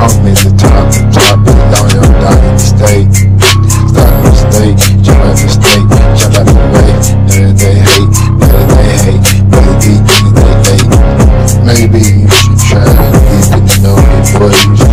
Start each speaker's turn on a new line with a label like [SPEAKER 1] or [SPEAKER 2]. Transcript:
[SPEAKER 1] I'm at the top, y'all dying in the state. Stop the mistake, jump out the state, jump out the way. Better they hate, better they hate, better these things they hate. Maybe you should try to get to know me, boy.